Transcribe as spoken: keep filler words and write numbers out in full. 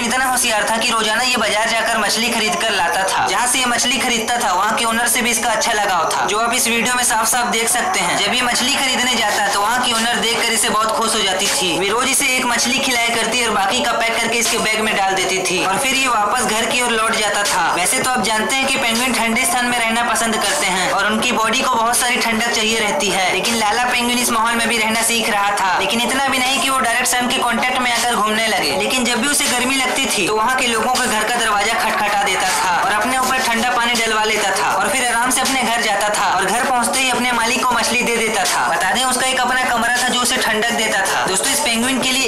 Penguin इतना होशियार था कि रोजाना ये बाजार जाकर मछली खरीद कर लाता था। जहाँ से ये मछली खरीदता था वहाँ के ओनर से भी इसका अच्छा लगाव था, जो आप इस वीडियो में साफ साफ देख सकते हैं। जब ये मछली खरीदने जाता तो वहाँ की ओनर देखकर इसे बहुत खुश हो जाती थी। वे रोज इसे एक मछली खिलाया करती और बाकी का पैक करके इसके बैग में डाल देती थी और फिर ये वापस घर की ओर लौट जाता था। वैसे तो आप जानते हैं कि पेंगुइन ठंडे स्थान में रहना पसंद करते हैं और उनकी बॉडी को बहुत सारी ठंडक चाहिए रहती है, लेकिन लाला पेंगुइन इस माहौल में भी रहना सीख रहा था। लेकिन इतना भी नहीं कि वो डायरेक्ट सन के कांटेक्ट में आकर घूमने लगे, लेकिन जब भी उसे गर्मी लगती थी तो वहाँ के लोगों के घर का दरवाजा खटखटा देता था और अपने ऊपर ठंडा पानी डलवा लेता था और फिर आराम से अपने घर जाता था और घर पहुँचते ही अपने मालिक को मछली दे देता था। बता दें उसका एक अपना कमरा था जो उसे ठंडक देता था। दोस्तों, इस पेंगुइन के लिए